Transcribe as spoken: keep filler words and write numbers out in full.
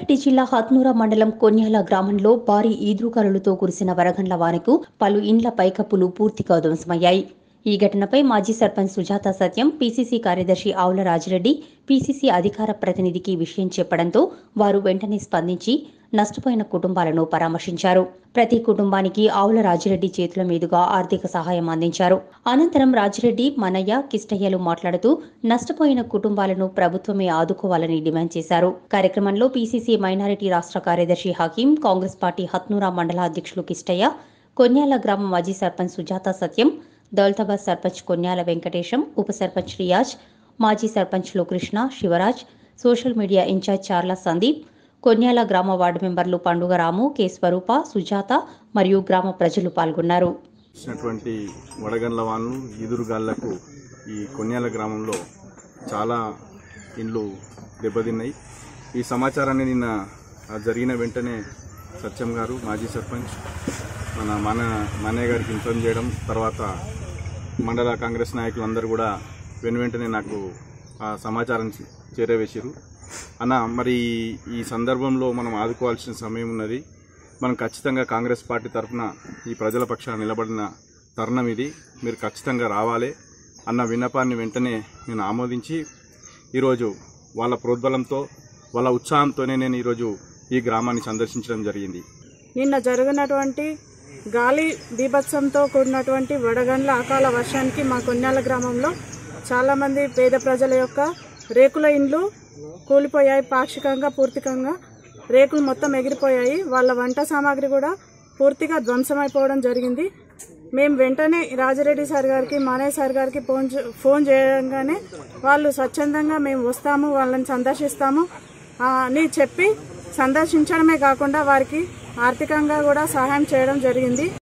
రంగారెడ్డి జిల్లా హత్నూర మండలం కొన్యాల గ్రామంలో భారీ ఈదురుగాలులతో కురిసిన వరగండ్ల వానకు పలు ఇండ్ల పైకప్పులు పూర్తిగా ధ్వంసమయ్యాయి. ఈ ఘటనపై మాజీ సర్పంచ్ సుజాత సత్యం, పీసీసీ కార్యదర్శి ఆవుల రాజిరెడ్డి పీసీసీ అధికార ప్రతినిధికి విషయం చెప్పడంతో వారు వెంటనే స్పందించి నష్టపోయిన కుటుంబాలను పరామర్శించారు. ప్రతి కుటుంబానికి ఆవుల రాజిరెడ్డి చేతుల మీదుగా ఆర్థిక సహాయం అందించారు. అనంతరం రాజిరెడ్డి, మనయ్య, కిష్టయ్యలు మాట్లాడుతూ నష్టపోయిన కుటుంబాలను ప్రభుత్వమే ఆదుకోవాలని డిమాండ్ చేశారు. కార్యక్రమంలో పీసీసీ మైనారిటీ రాష్ట్ర కార్యదర్శి హకీం, కాంగ్రెస్ పార్టీ హత్నూర మండల అధ్యక్షులు కిష్టయ్య, కొన్యాల గ్రామ మాజీ సర్పంచ్ సుజాత సత్యం, దౌలతాబాద్ సర్పంచ్ కొన్యాల వెంకటేశం, ఉప సర్పంచ్ రియాజ్, మాజీ సర్పంచ్లు Krishna, Shivraj, social media incharge Charla Sandeep, Konyala గ్రామ వార్డు మెంబర్లు పండుగ రాము, కె స్వరూప, సుజాత మరియు గ్రామ ప్రజలు పాల్గొన్నారు. వడగండ్ల వానలు, ఈదురుగాళ్లకు ఈ కొన్యాల గ్రామంలో చాలా ఇండ్లు దెబ్బతిన్నాయి. ఈ సమాచారాన్ని నిన్న జరిగిన వెంటనే సత్యం గారు, మాజీ సర్పంచ్, మన మన మనయ్య గారికి ఇన్ఫార్మ్ చేయడం, తర్వాత మండల కాంగ్రెస్ నాయకులు అందరూ కూడా వెను వెంటనే నాకు ఆ సమాచారం చేరవేశారు. అన్న, మరి ఈ సందర్భంలో మనం ఆదుకోవాల్సిన సమయం ఉన్నది. మనం ఖచ్చితంగా కాంగ్రెస్ పార్టీ తరఫున ఈ ప్రజల పక్షాన నిలబడిన తరుణం ఇది. మీరు ఖచ్చితంగా రావాలి అన్న విన్నపాన్ని వెంటనే నేను ఆమోదించి ఈరోజు వాళ్ళ ప్రోద్బలంతో, వాళ్ళ ఉత్సాహంతోనే నేను ఈరోజు ఈ గ్రామాన్ని సందర్శించడం జరిగింది. నిన్న జరిగినటువంటి గాలి బీభత్సంతో కూడినటువంటి వడగండ్ల అకాల వర్షానికి మా కొన్యాల గ్రామంలో చాలామంది పేద ప్రజల యొక్క రేకుల ఇండ్లు కూలిపోయాయి. పాక్షికంగా, పూర్తికంగా రేకులు మొత్తం ఎగిరిపోయాయి. వాళ్ళ వంట సామాగ్రి కూడా పూర్తిగా ధ్వంసమైపోవడం జరిగింది. మేము వెంటనే రాజిరెడ్డి సార్ గారికి, మానయ్య సార్ గారికి ఫోన్ ఫోన్ చేయగానే వాళ్ళు స్వచ్ఛందంగా మేము వస్తాము, వాళ్ళని సందర్శిస్తాము అని చెప్పి సందర్శించడమే కాకుండా వారికి ఆర్థికంగా కూడా సహాయం చేయడం జరిగింది.